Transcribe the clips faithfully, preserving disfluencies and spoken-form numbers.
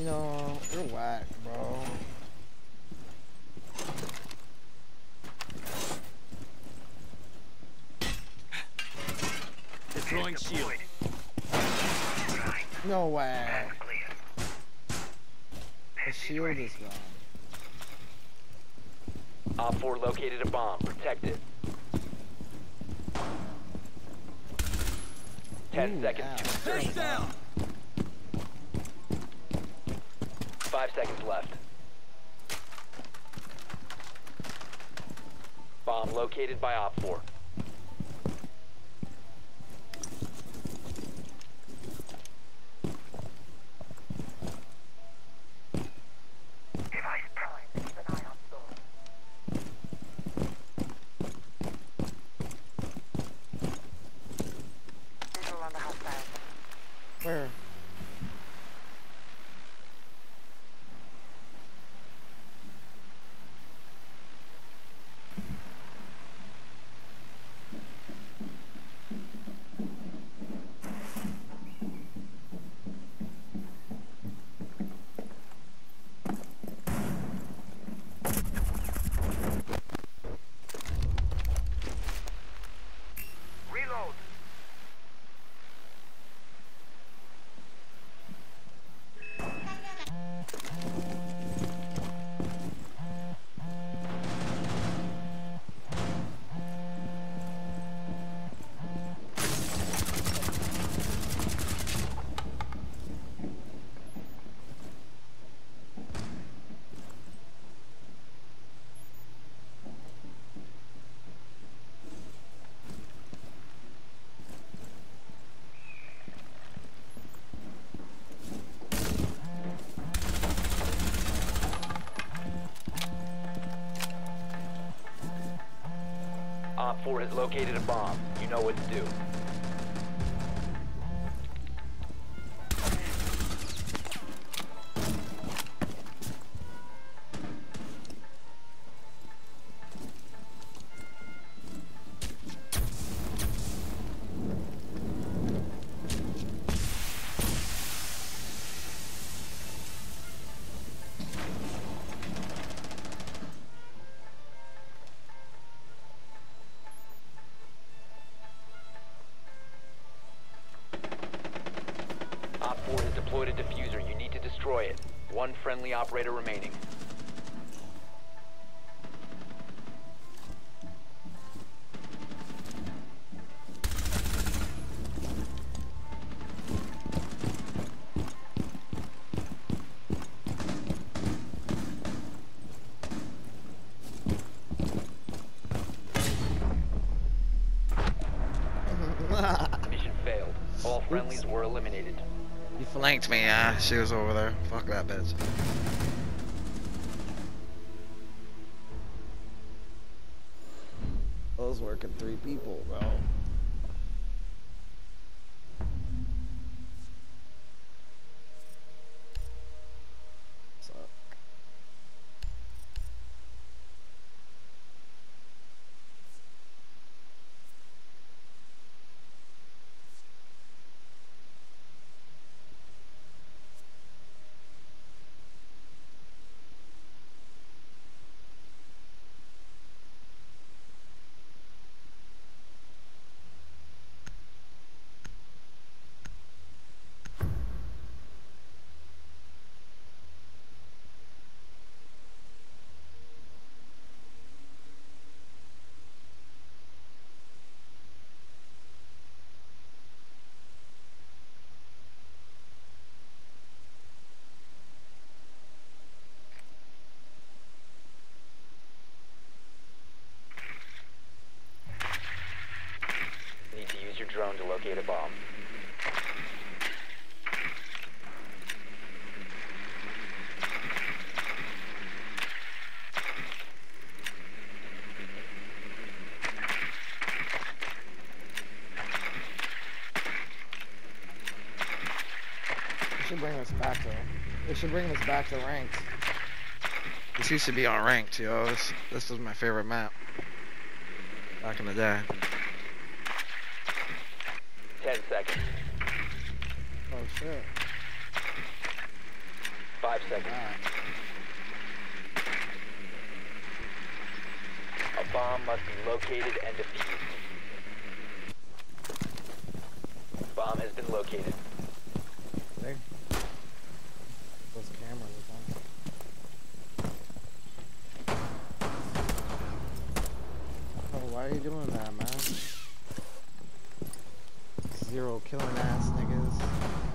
You know, you're whack, bro. Deploying shield. No way. The shield is gone. Op four located a bomb. Protect it. Ten Ooh, seconds. ow. Face down. Five seconds left. Bomb located by Op four. Where? Reload. Op four has located a bomb. You know what to do. Op four has deployed a diffuser. You need to destroy it. One friendly operator remaining. Mission failed. All friendlies were eliminated. You flanked me, yeah. She was over there. Fuck that bitch. I was working three people, bro. Suck. Need to use your drone to locate a bomb. They should bring us back to. They should bring us back to ranked. This used to be on ranked, yo. This this was my favorite map. Back in the day. Ten seconds. Oh shit. five seconds. Alright. A bomb must be located and defused. Bomb has been located. See? Those cameras are on. Oh, why are you doing that, man? Zero killing ass niggas.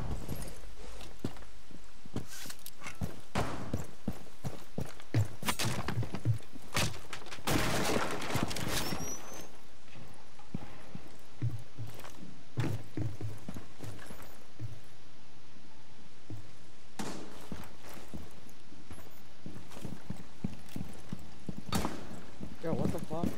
Yo, what the fuck?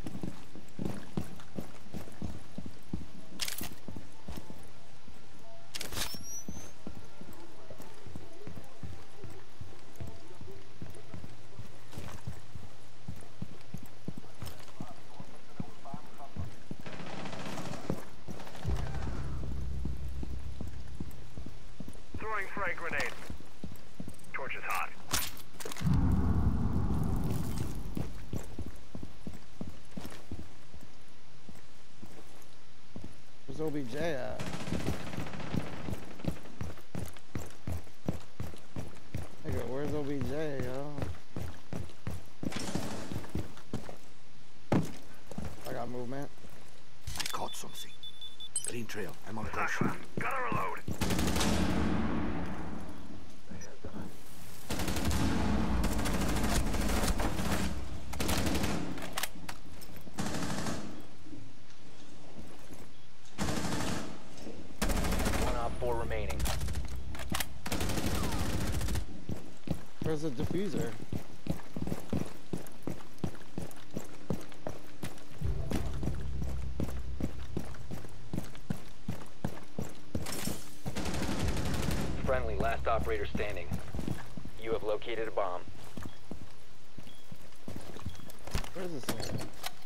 Throwing frag grenade. Torch is hot. Where's O B J at? Nigga, where's O B J, yo? I got movement. I caught something. Green trail. I'm on course. Sakura, gotta reload. One op four remaining. Where's the diffuser? Friendly, last operator standing. You have located a bomb. Where's this thing?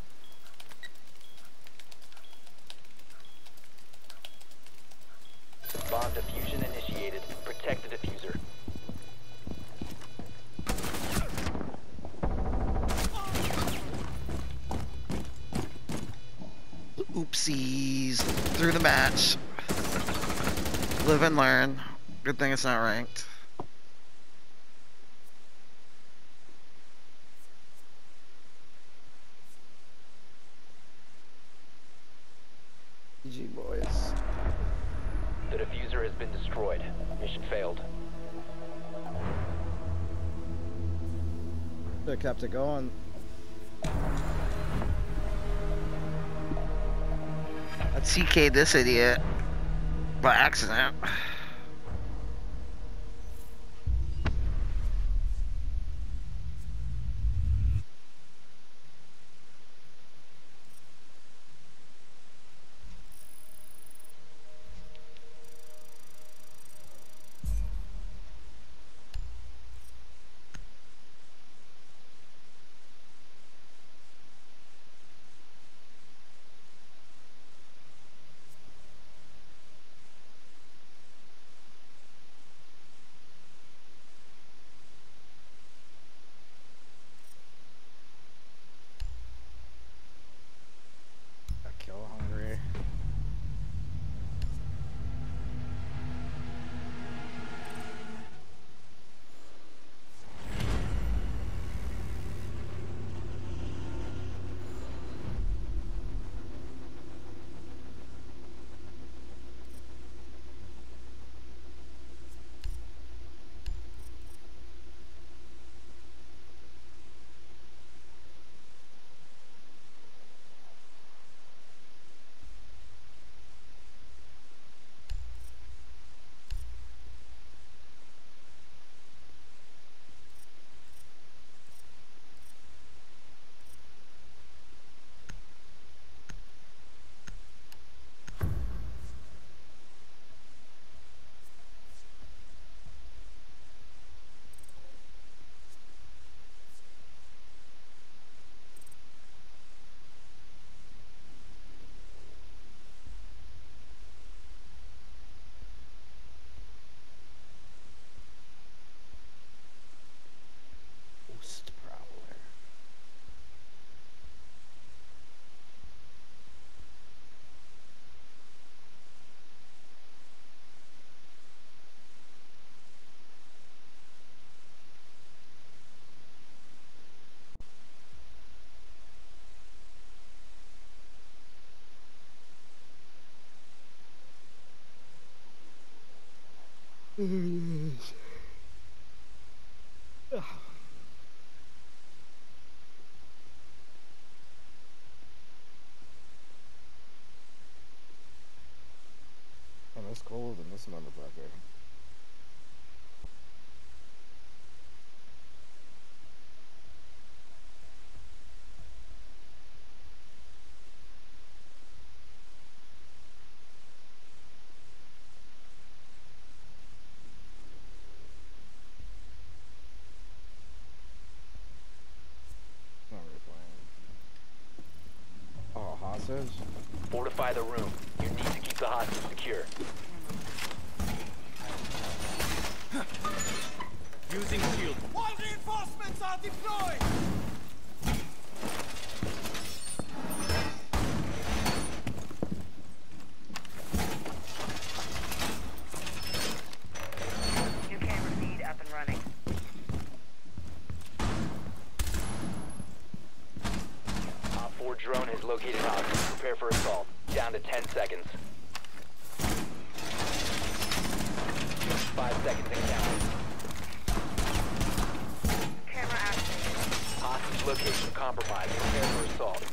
Bomb diffusion initiated. Protect the diffuser. Oopsies. Through the match. Live and learn. Good thing it's not ranked. G G, boys. The diffuser has been destroyed. Mission failed. Should've kept it going. I T K'd this idiot by accident. And it's cold in this motherfucker. Not really playing. Oh, hostage? Fortify the room. You need to keep the hostage secure. Using shield. All reinforcements are deployed! New camera feed up and running. Op four drone has located hostage. Prepare for assault. Down to ten seconds. Five seconds and counting. Camera activated. Hostage location compromised. Prepare for assault.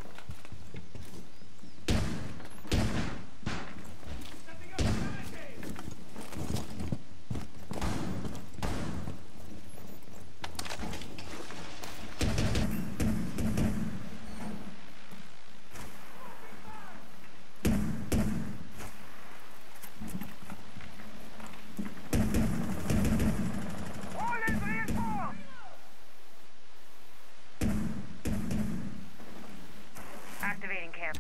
Activating camp.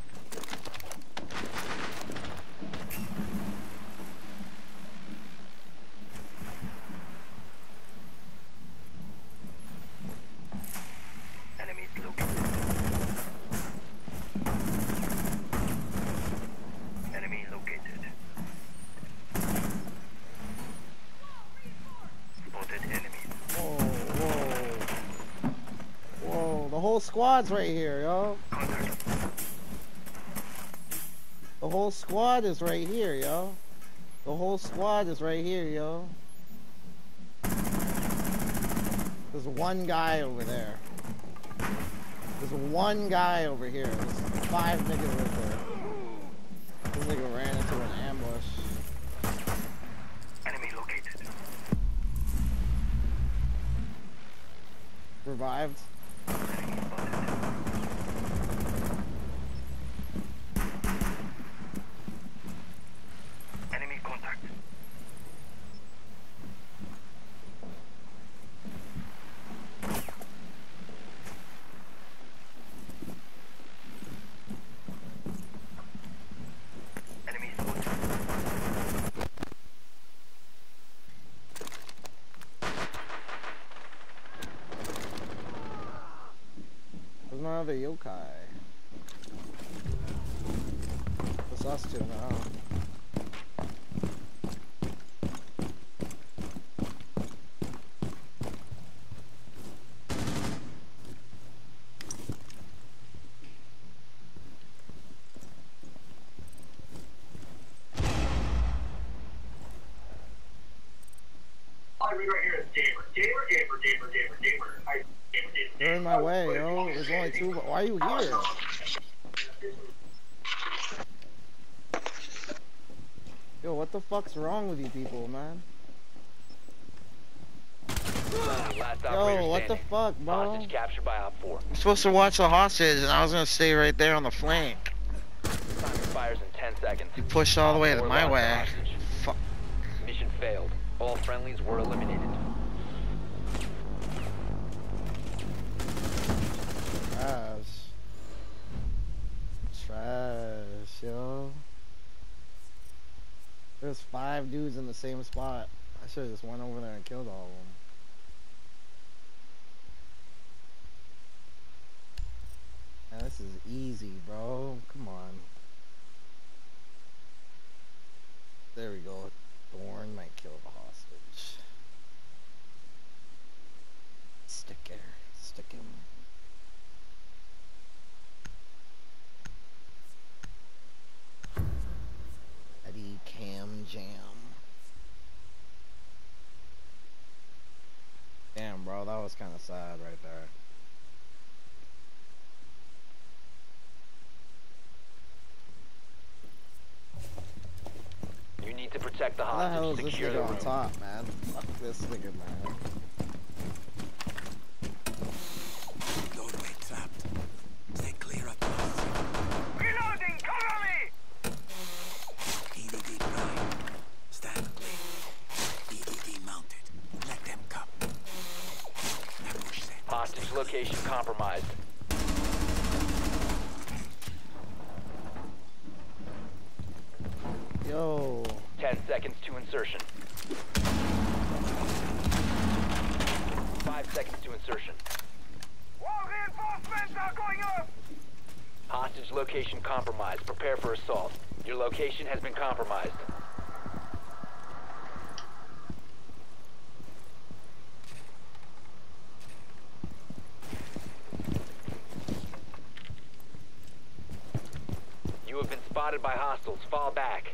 Enemies located. Enemy located. Spotted enemies. Whoa, whoa. Whoa, the whole squad's right here, yo. Contact. The whole squad is right here, yo. The whole squad is right here, yo. There's one guy over there. There's one guy over here. There's five niggas right there. This nigga ran into an ambush. Enemy located. Revived. Enemy spotted. Enemy contact. Enemy spotted. There's no other yokai. It's us two now. I read right here is Gamer. Gamer, Gamer, Gamer, Gamer, Gamer. I, Gamer, Gamer, They're in my way, yo. There's only two. Why are you here? Yo, what the fuck's wrong with you people, man? Last operator Yo, what the standing. fuck, bro? Hostage captured by Op four. I'm supposed to watch the hostage, and I was gonna stay right there on the flank. Time expires in ten seconds. You pushed all the way to Op four my lost the way. hostage. Fuck. Mission failed. All friendlies were eliminated. Trash. Trash, yo. There's five dudes in the same spot. I should've just went over there and killed all of them. Man, this is easy, bro. Come on. There we go. Thorn might kill the hostage. Stick her. Stick him. Eddie Cam Jam. that was kind of sad right there. You need to protect the How the hell is hostage. this Secure the nigga on room. top, man? Fuck this nigga, man. Doorway trapped. Stay clear of the hostage. Reloading! Cover me! E D D prime. Stand clear. E D D mounted. Let them come. Ambush set. Hostage location compromised. Yo. Ten seconds to insertion. Five seconds to insertion. Wall reinforcements are going up! Hostage location compromised. Prepare for assault. Your location has been compromised. You have been spotted by hostiles. Fall back.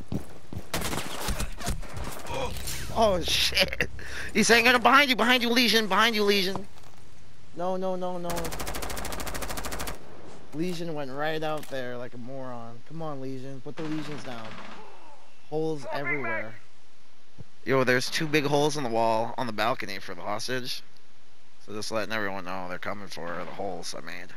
Oh shit! He's saying it behind you, behind you, Legion, behind you, Legion. No, no, no, no. Legion went right out there like a moron. Come on, Legion. Put the Legions down. Holes everywhere. Yo, there's two big holes in the wall on the balcony for the hostage. So just letting everyone know they're coming for the holes I made.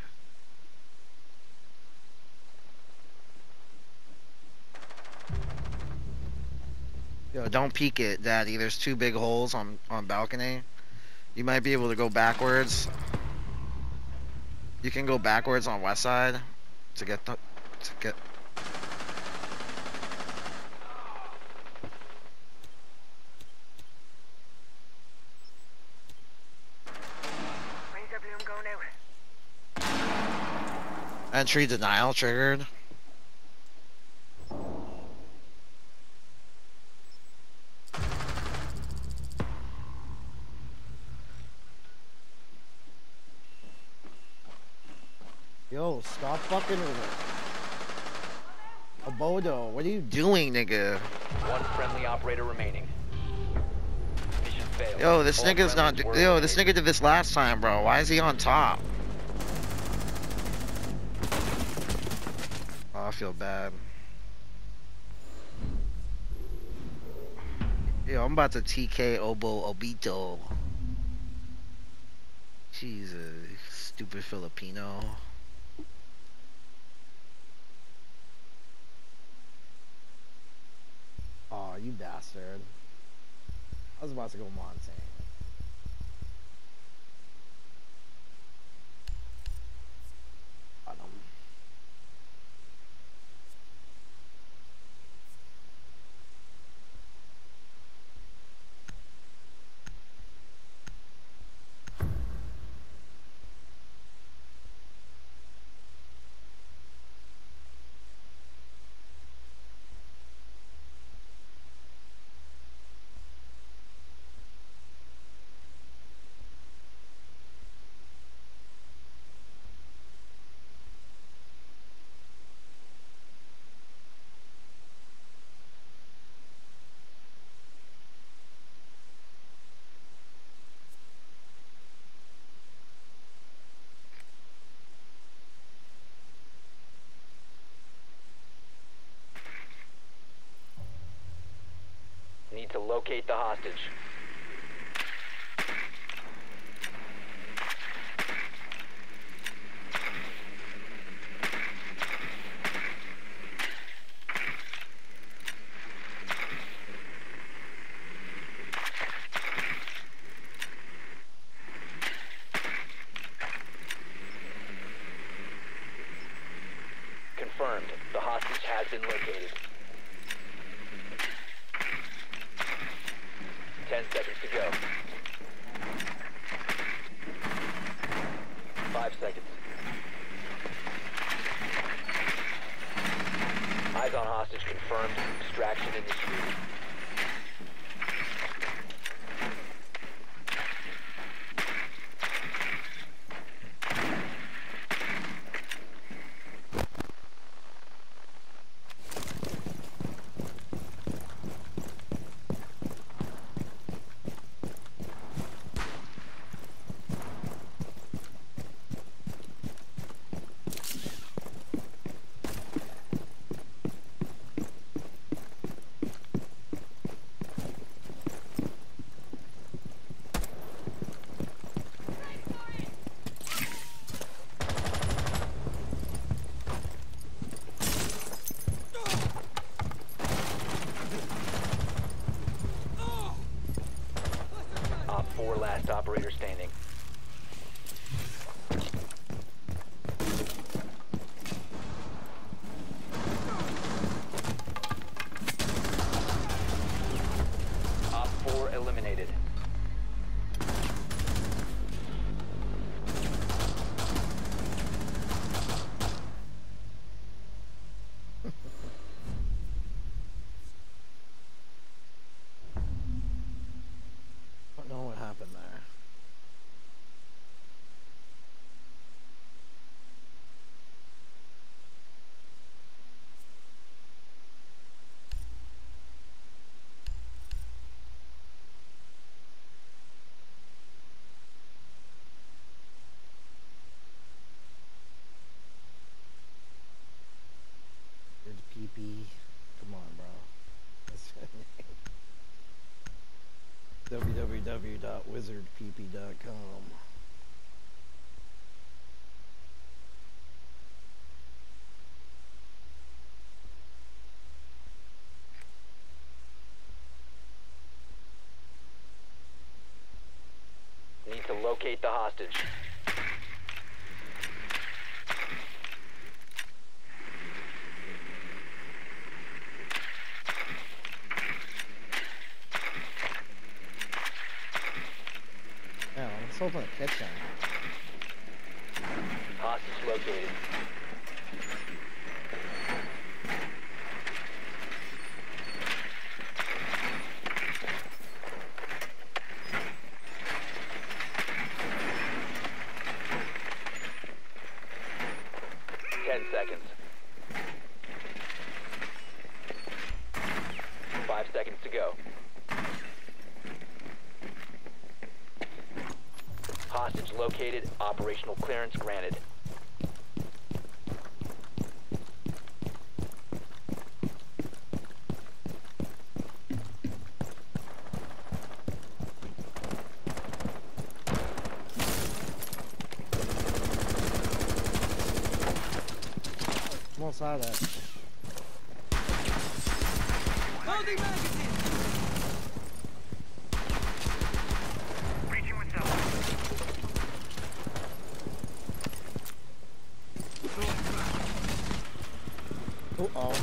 Yo, don't peek it, Daddy. There's two big holes on on balcony. You might be able to go backwards. You can go backwards on west side to get the to get. Razor bloom going out. Entry denial triggered. Yo, stop fucking with it. Abodo, what are you doing? Doing, nigga. One friendly operator remaining. Mission failed. Yo, this All nigga's not. friendlies were Yo, this eliminated. nigga did this last time, bro. Why is he on top? Oh, I feel bad. Yo, I'm about to T K Obo Obito. Jesus, stupid Filipino. Aw, you bastard. I was about to go Montaigne. Got him. Need to locate the hostage. Confirmed. The hostage has been located. Ten seconds to go. Five seconds. Eyes on hostage confirmed. Extraction initiated. four, last operator standing. Op four eliminated. Don't know what happened there. Wizard P P. Come on, bro. That's w w w dot wizard p p dot com. Need to locate the hostage. Yeah, let's open the kitchen. Hostage located. Ten seconds. Five seconds to go. Hostage located. Operational clearance granted. Almost out of that. Loading magazine! Reaching with Zelda. Uh oh.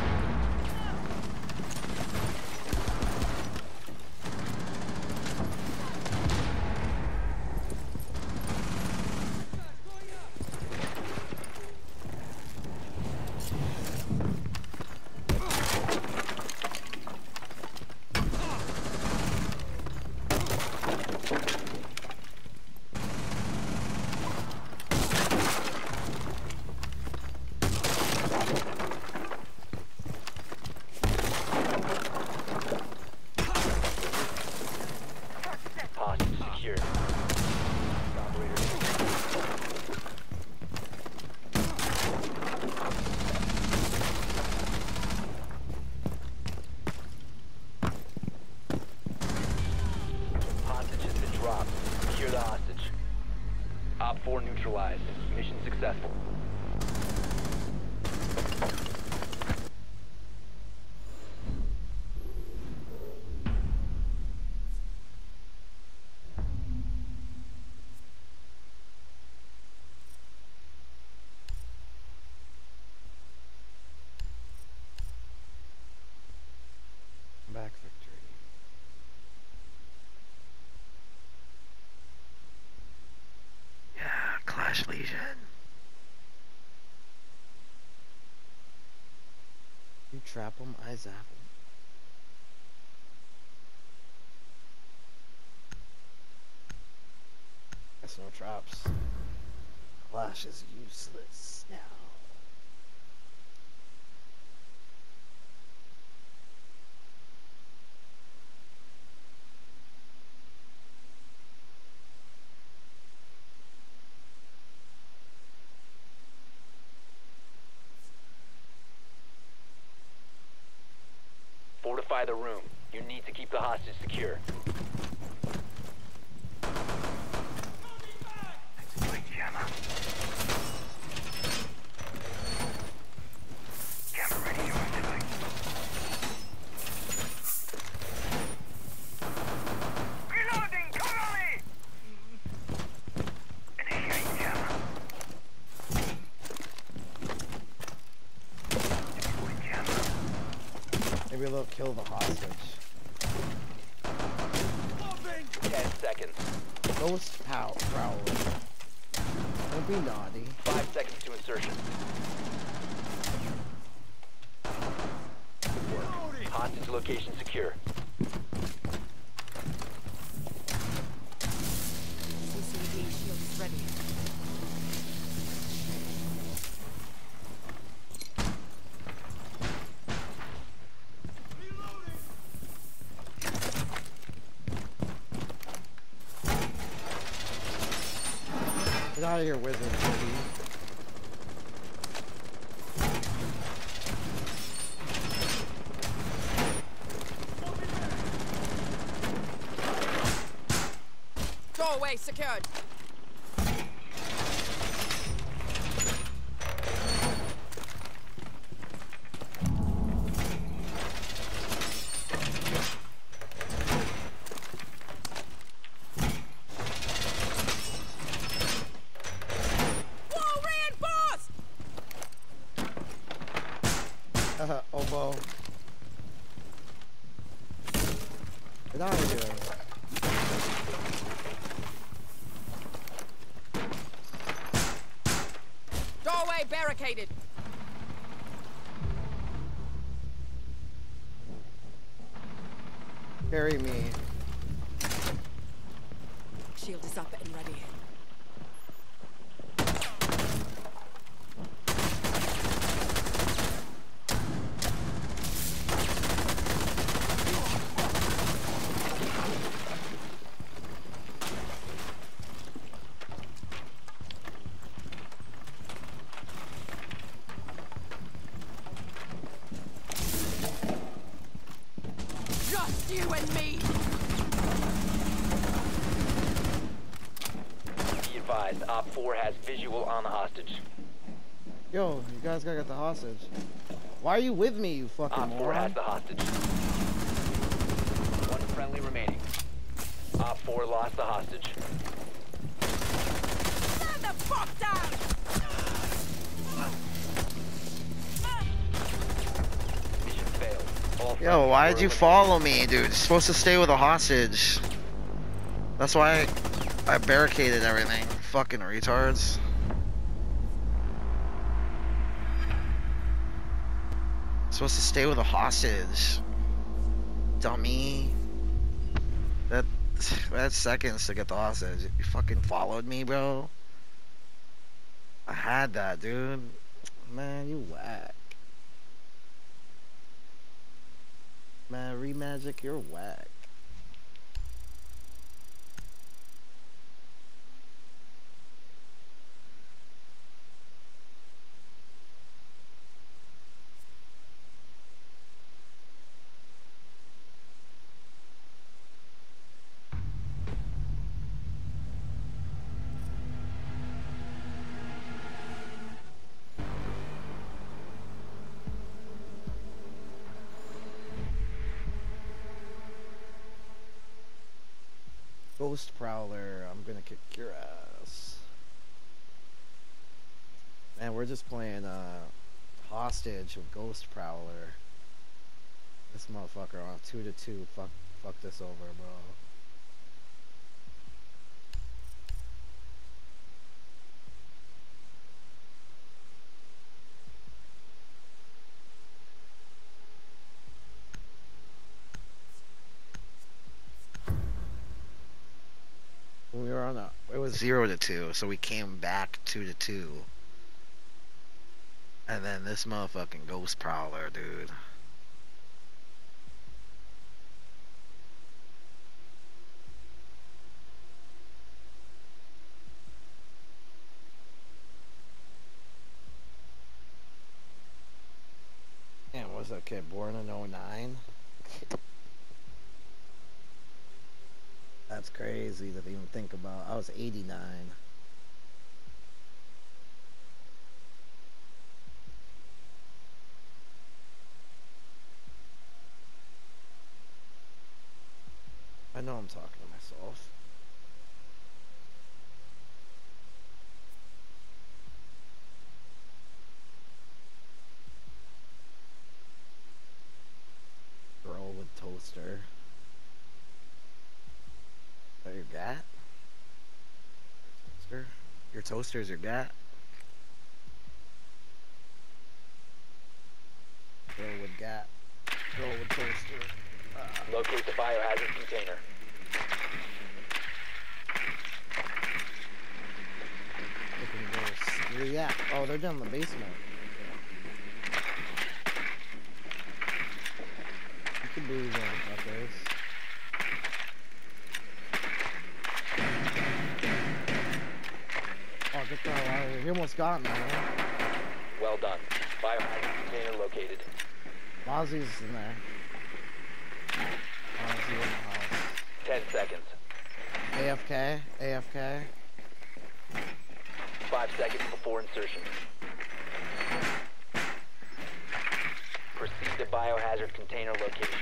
Hostage secured. Operator. Hostage has been dropped. Secure the hostage. Op four neutralized. Mission successful. Back victory. Yeah, Clash Legion. You trap them, I zap them. That's no traps. Clash is useless now. Fortify the room. You need to keep the hostage secure. Deploying jammer. Jammer ready to activate. Reloading! Cover they'll kill the hostage. Ten seconds. Ghost pow prowler. Don't be naughty. Five seconds to insertion. Good work. Hostage location secure. C C D shield is ready. Get out of here, wizard. Baby. Doorway secured. Wall reinforced. Haha, oboe. Get out of here. Doorway barricaded. Carry me. Shield is up and ready. Just you and me. Be advised, Op four has visual on the hostage. Yo, you guys gotta get the hostage. Why are you with me, you fucking Op four moron? has the hostage. One friendly remaining. Op four lost the hostage. Stand the fuck down. Mission failed. All Yo, friendlies why were did you eliminated. follow me, dude? You're supposed to stay with a hostage. That's why I, I barricaded everything. Fucking retards. Supposed to stay with a hostage. Dummy. That that seconds to get the hostage. You fucking followed me, bro. I had that, dude. Man, you whack. Man, Remagic, you're whack. Ghost Prowler, I'm gonna kick your ass. Man, we're just playing uh, hostage with Ghost Prowler. This motherfucker on two to two. Fuck, fuck this over, bro. We were on a. It was zero to two, so we came back two to two. And then this motherfucking Ghost Prowler, dude. And was that kid born in oh nine? That's crazy to even think about. I was eighty-nine. I know I'm talking to myself. gat? Toaster? Your toaster is your gat? Go with gat. Go with toaster. Uh, Locate the biohazard container. Looking gross. Where you at? Oh, they're down in the basement. You can move on, fuckers. Oh, get the hell out of here. He almost got me, man. Well done. Biohazard container located. Mozzie's in there. Mozzie in the house. Ten seconds. A F K? A F K? Five seconds before insertion. Proceed to biohazard container location.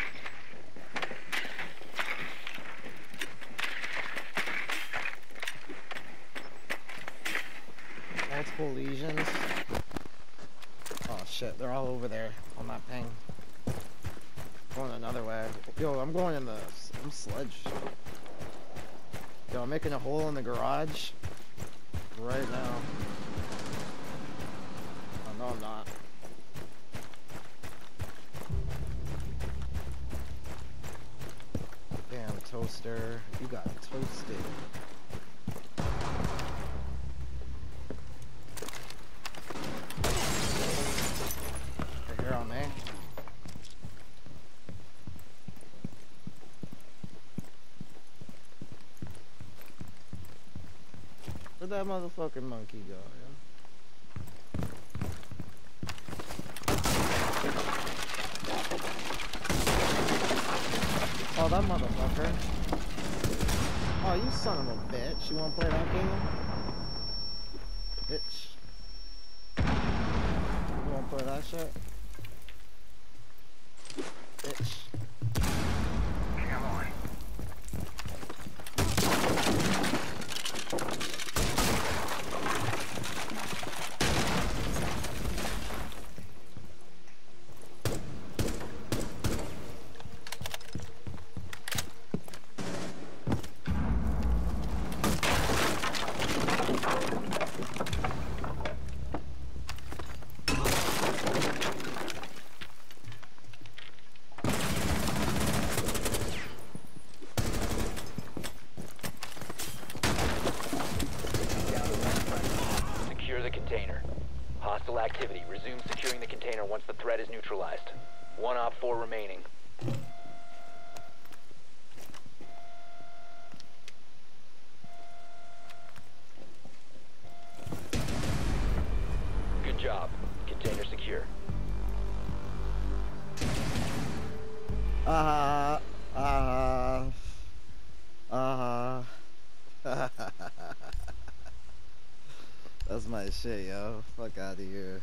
Multiple lesions. Oh shit, they're all over there on that ping. Going another way. Yo, I'm going in the... I'm sledge. Yo, I'm making a hole in the garage. Right now. Oh, no, I'm not. Damn, toaster. You got toasted. They're here on me. Where'd that motherfucking monkey go, yo? Oh, that motherfucker. Oh, you son of a bitch. You wanna play that game? Bitch. You wanna play that shit? Bitch. Come on. Secure the container. Hostile activity. Resume securing the container once the threat is neutralized. One op four remaining. Good job. Container secure. Uh-huh. Uh-huh. Uh-huh. That's my shit, yo. Fuck out of here.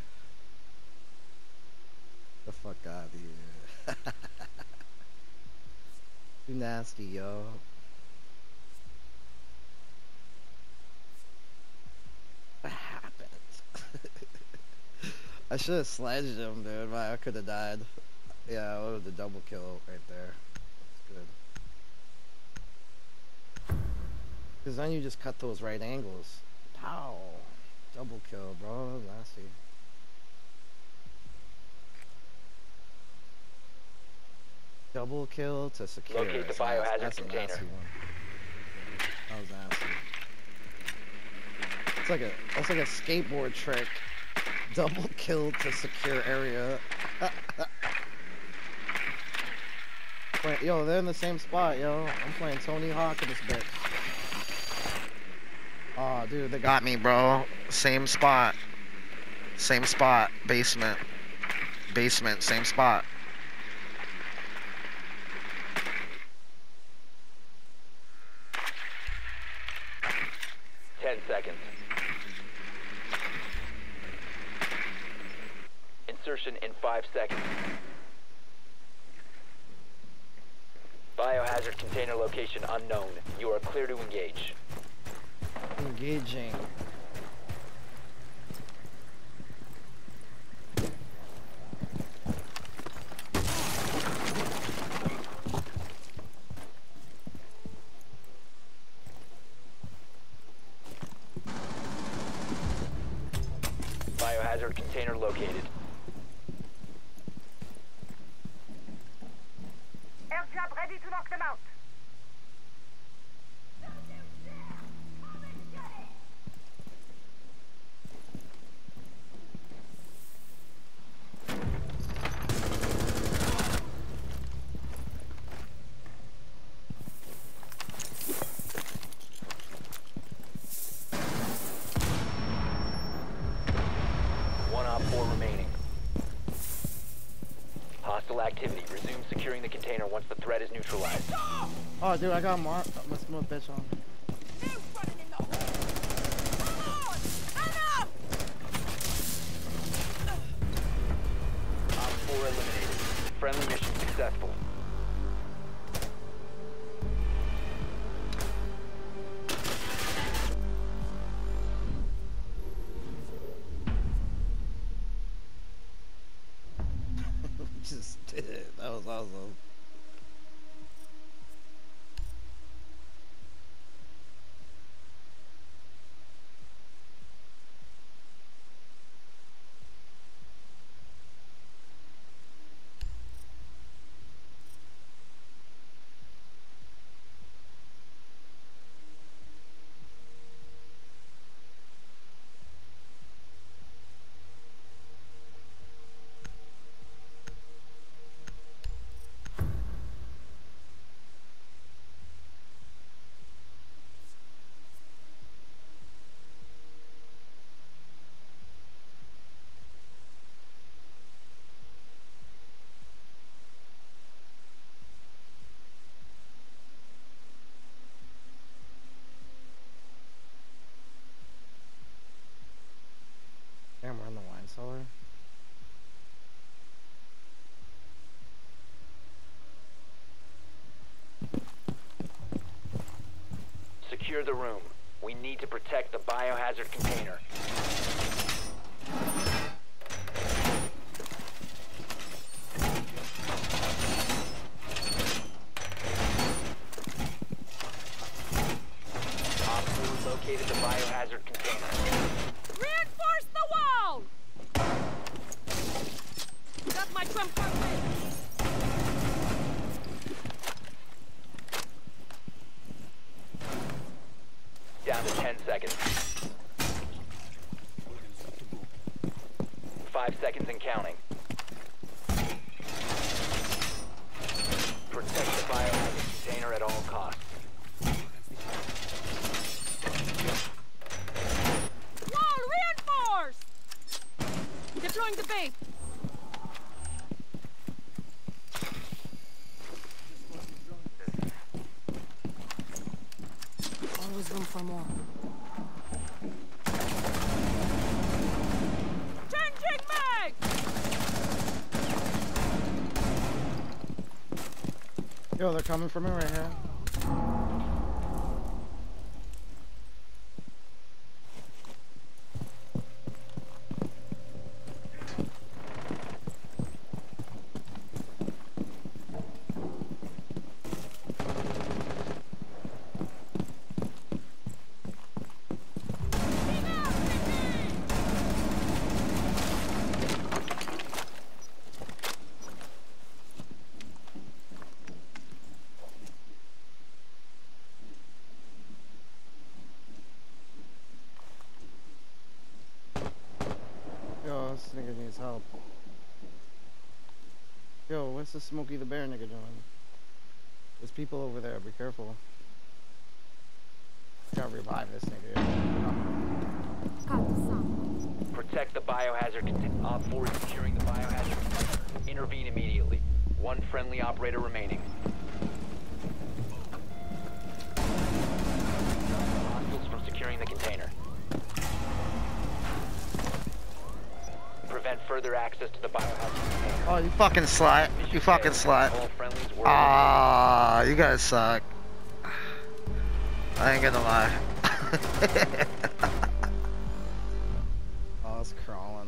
The fuck out of here. Too nasty, yo. What happened? I should have sledged him, dude. But I could have died. Yeah, I would have the double kill right there. That's good. Because then you just cut those right angles. Pow. Double kill, bro. That was nasty. Double kill to secure. Locate the That's biohazard nasty. That's a container. nasty one. That was nasty. It's like a that's like a skateboard trick. Double kill to secure area. Play, yo, they're in the same spot, yo. I'm playing Tony Hawk in this bitch. Oh, dude, they got Got me, bro. Same spot. Same spot. Basement. Basement. Same spot. Ten seconds. Insertion in five seconds. Biohazard container location unknown. You are clear to engage. engaging. biohazard container located. Air jab ready to knock them out. One op four remaining. Hostile activity. Resume securing the container once the threat is neutralized. Oh, dude, I got Mark. Let's move bitch on. Who's running in the hole? Come on! Anna! Op four eliminated. Friendly mission successful. Just did it. That was awesome. Damn, we're in the wine cellar. Secure the room. We need to protect the biohazard container. Op four located the biohazard container. Reinforce the wall! Got my trump card ready. Down to ten seconds. Five seconds and counting. Protect the biohazard container at all costs. Wall reinforced! Deploying the base. Always room for more. Changing mag! Yo, they're coming for me right here. Yo, this nigga needs help. Yo, what's the Smokey the Bear nigga doing? There's people over there, be careful. Gotta revive this nigga. Got some. Protect the biohazard container. Op four is securing the biohazard container. Intervene immediately. One friendly operator remaining. Hostiles from securing the container. Prevent further access to the biohazard container. Oh, you fucking slut. You fucking slut. All friendlies were Ah, you guys suck. I ain't gonna lie. Oh, it's crawling.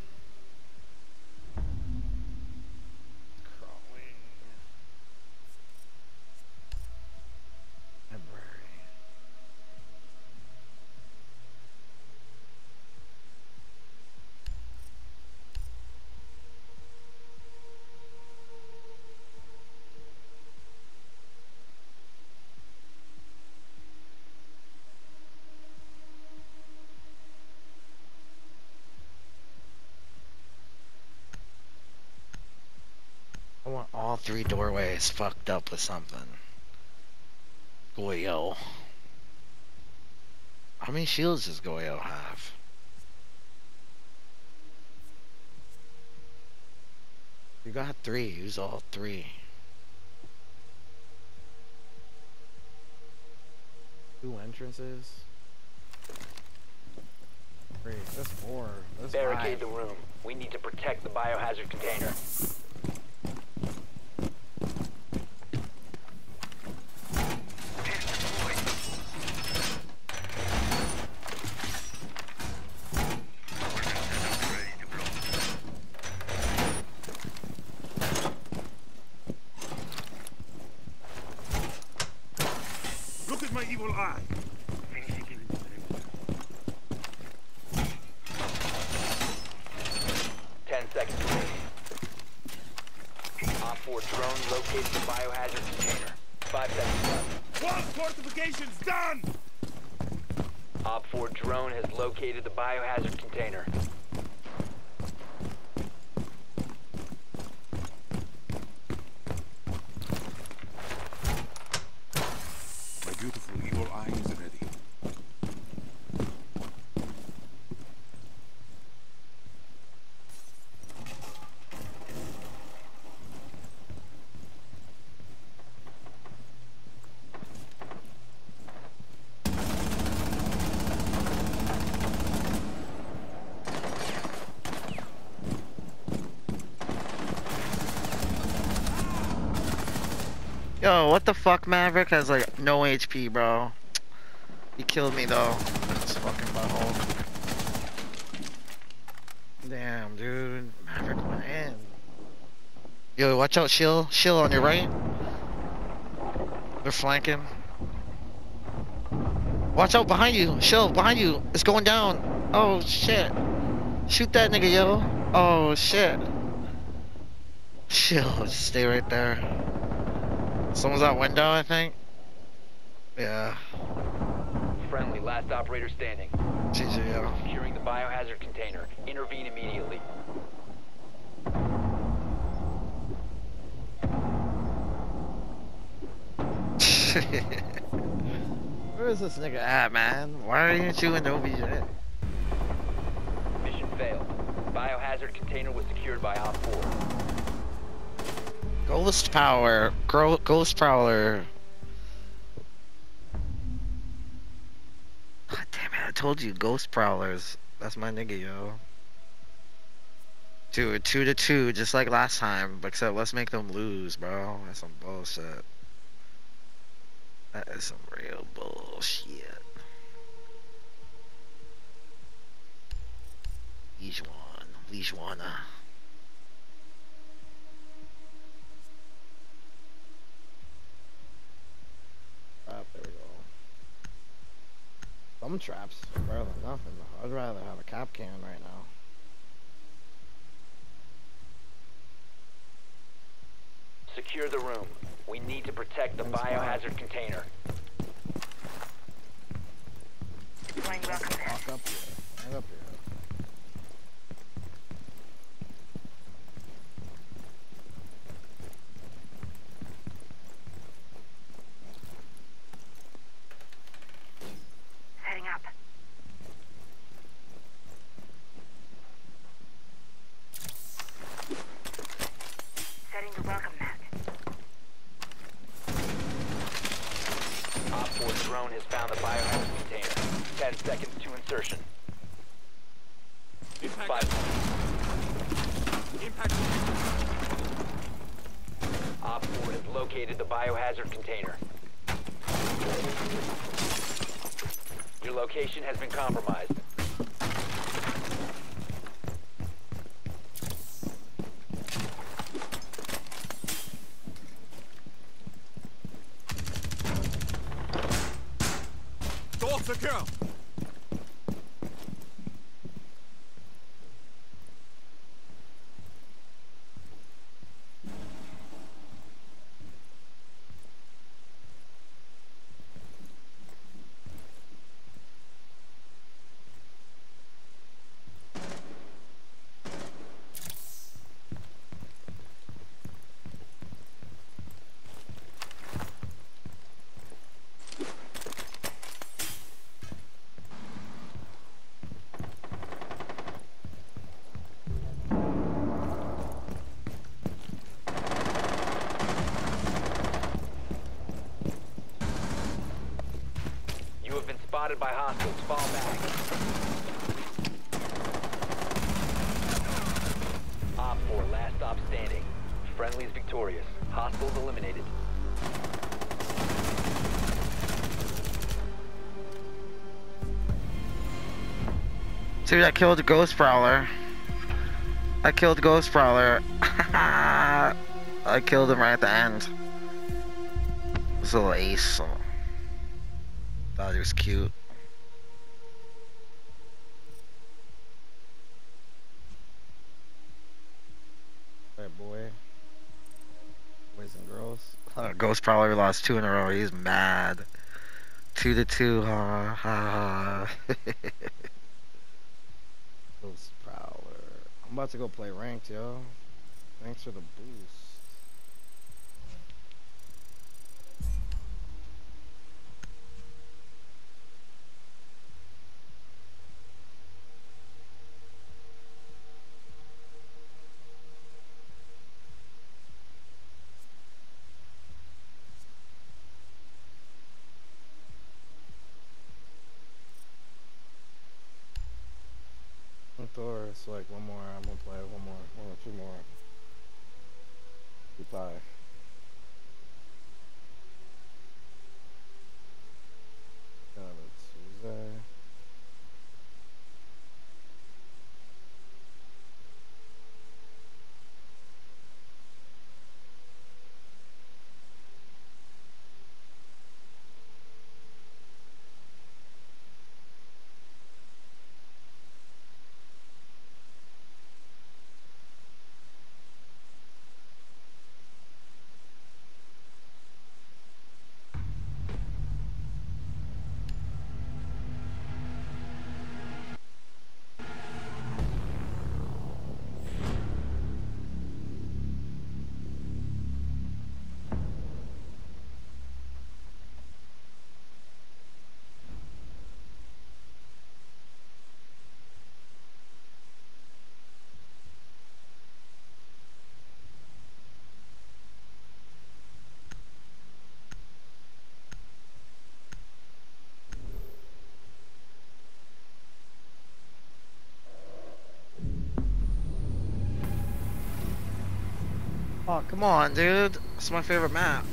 Crawling. Library. three doorways fucked up with something. Goyo. How many shields does Goyo have? You got three. Use all three. Two entrances. Three. That's four. That's Barricade five. the room. We need to protect the biohazard container. Look at my evil eye. Ten seconds remaining. Op four drone located the biohazard container. Five seconds left. Wall fortifications done! Op four drone has located the biohazard container. My beautiful evil eye is ready. Yo, what the fuck? Maverick has like no H P, bro. He killed me though. That's fucking butthole. Damn, dude. Maverick went in. Yo, watch out, Shill. Shill on your right. They're flanking. Watch out behind you. Shill, behind you. It's going down. Oh, shit. Shoot that nigga, yo. Oh, shit. Shill, just stay right there. Someone's out window, I think. Yeah. Friendly, last operator standing. G G, yo. Securing the biohazard container. Intervene immediately. Where is this nigga at, man? Why are you chewing O B J? Mission failed. Biohazard container was secured by Op four. Ghost Power. Gro Ghost Prowler. God damn it, I told you, Ghost Prowlers. That's my nigga, yo. Dude, two to two, just like last time. Except let's make them lose, bro. That's some bullshit. That is some real bullshit. Lijuan. Lijuana. Ah, there we go. Some traps are better than nothing. I'd rather have a cap can right now. Secure the room. We need to protect the Thanks, biohazard container. Deploying welcome mat. Walk up here. Right up here. Setting up. Setting the welcome mat. Op four drone has found the biohazard container. Ten seconds to insertion. Impact. Five. Impact. Op four has located the biohazard container. Your location has been compromised. Door secure. spotted by hostiles. Fall back. Op four, last stop standing. Friendly's victorious. Hostiles eliminated. Dude, I killed a Ghost Prowler. I killed Ghost Prowler. I killed him right at the end. This little ace. So thought he was cute. Alright, boy. Boys and girls. Uh, Ghost Prowler lost two in a row. He's mad. Two to two. Ha ha. Ghost Prowler. I'm about to go play ranked, yo. Thanks for the boost. Thor, it's like one more, I'm gonna play one more, one or two more. Goodbye. Got it, Tuesday. Oh, come on, dude. It's my favorite map.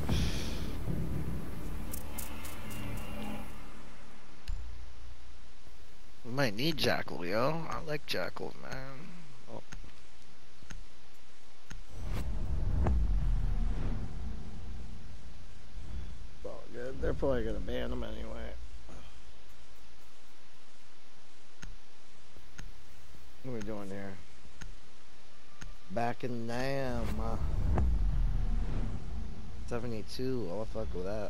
We might need Jackal, yo. I like Jackal, man. Oh. Well, good. They're probably gonna ban them anyway. What are we doing here? Back in Nam. Uh, seventy-two. I'll fuck with that.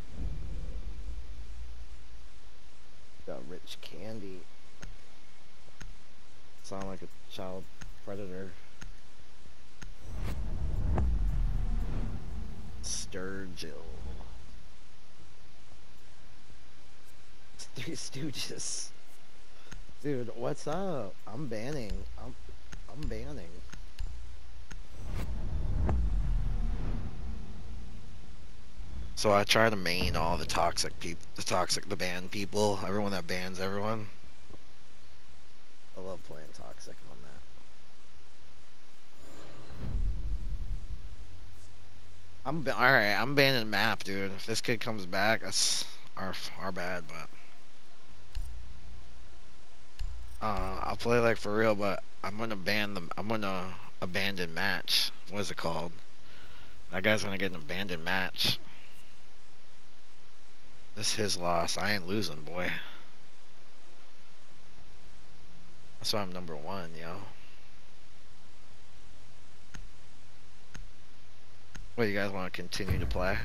Got rich candy. Sound like a child predator. Sturgill. Three Stooges. Dude, what's up? I'm banning. I'm I'm banning. So I try to main all the toxic people, the toxic, the banned people, everyone that bans everyone. I love playing toxic on that. I'm ba- all right. I'm banning map, dude. If this kid comes back, that's our our bad. But uh, I'll play like for real. But I'm gonna ban them. I'm gonna abandon match. What is it called? That guy's gonna get an abandoned match. This is his loss. I ain't losing, boy. That's why I'm number one, yo. What, you guys want to continue to play?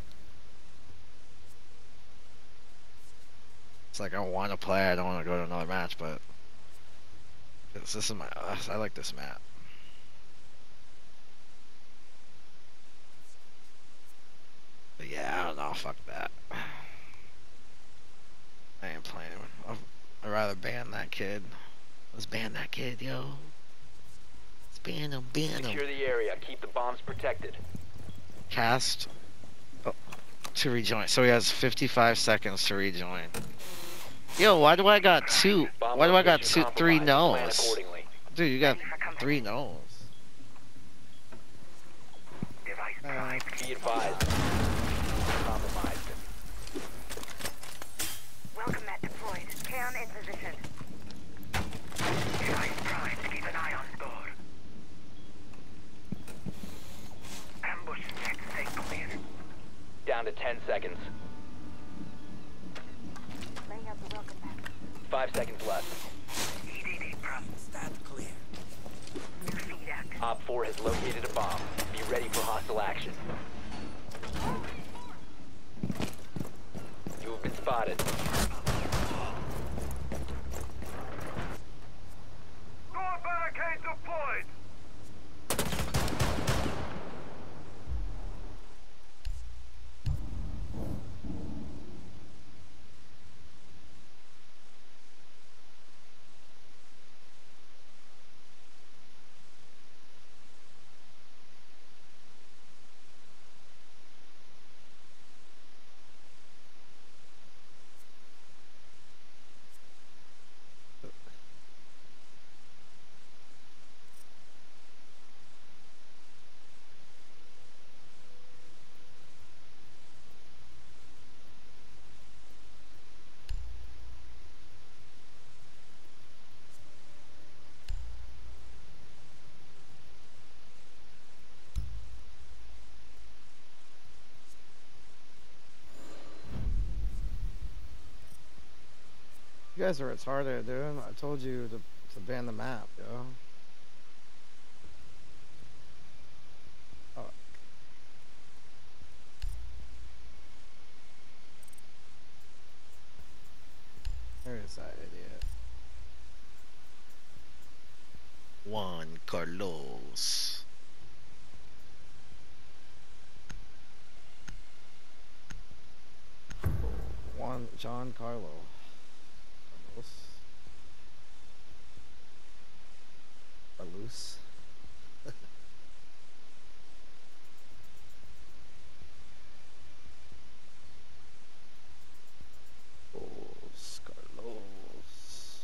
It's like I want to play. I don't want to go to another match, but this, this is my. Uh, I like this map. But yeah, I don't know. Fuck that. I ain't playing. I'd rather ban that kid. Let's ban that kid, yo. Let's ban him, ban him. Secure the area. Keep the bombs protected. Cast. Oh. To rejoin. So he has fifty-five seconds to rejoin. Yo, why do I got two? Bomb Why do I got location two, three compromised. Plan no's? accordingly. Dude, you got three no's. Device Uh, prime. Be advised. Compromised. Welcome mat deployed. Cam in position. Device prime. Keep an eye on door. Ambush set. Stay clear. Down to ten seconds. Laying out the welcome mat. Five seconds left. E D D prime. Stand clear. New feed active. Op four has located a bomb. Be ready for hostile action. You have been spotted. Door barricade deployed! You guys are retarded, dude. I told you to, to ban the map, yo. Oh. There's that idiot. Juan Carlos. Juan John Carlo. Carlos. Carlos. Carlos. Carlos.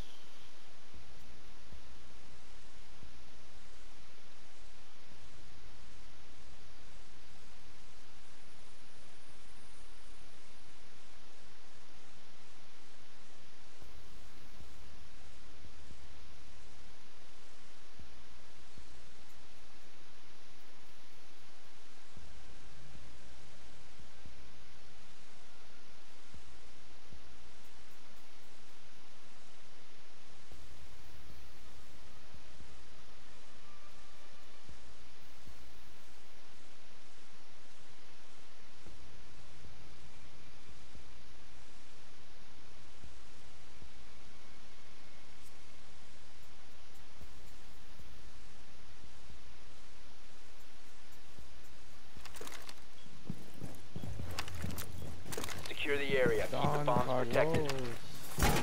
Secure the area. Keep the Don bombs protected. Carlos.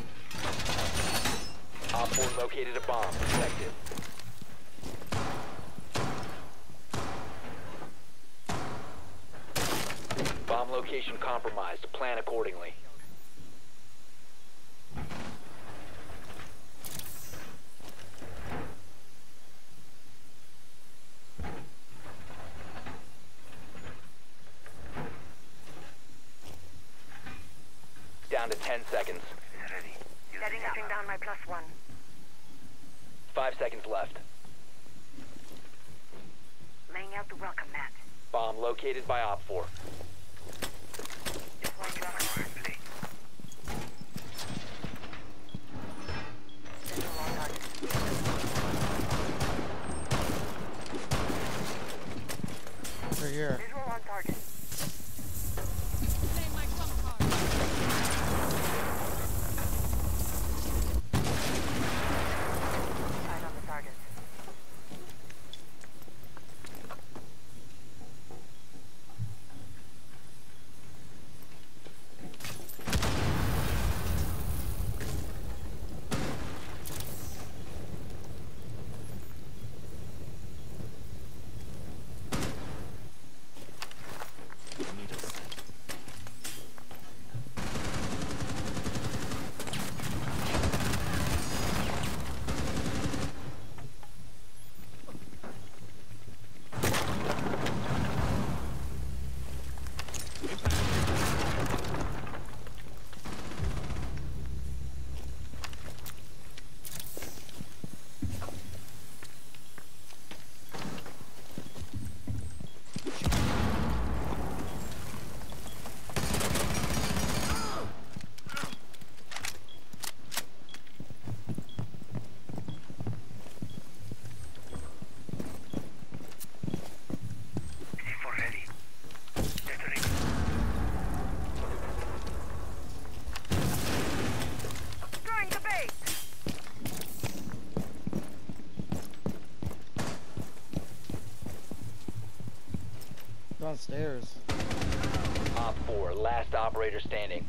Op four located a bomb. Protect it. Bomb location compromised. Plan accordingly. Down to ten seconds. Ready. Setting up. Down my plus one. Five seconds left. Laying out the welcome mat. Bomb located by Op four. Deploying welcome mat. Visual on target. Over here. Visual on target. Play my trump card. Eyes on the target. downstairs. Op four, last operator standing.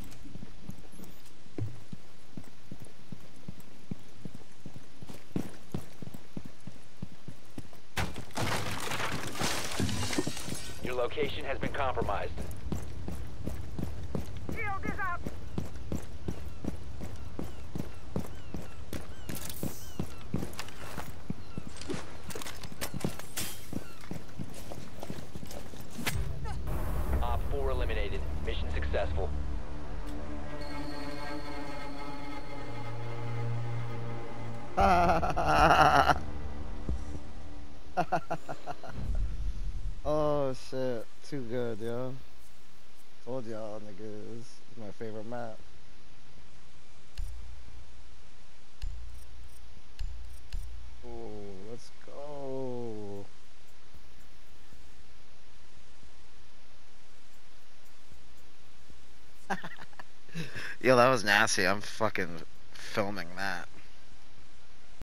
Your location has been compromised. Shield is up. Op four eliminated. Mission successful. Oh shit, too good, yo. Told y'all niggas, it's my favorite map. Oh, let's go. Yo, that was nasty. I'm fucking filming that.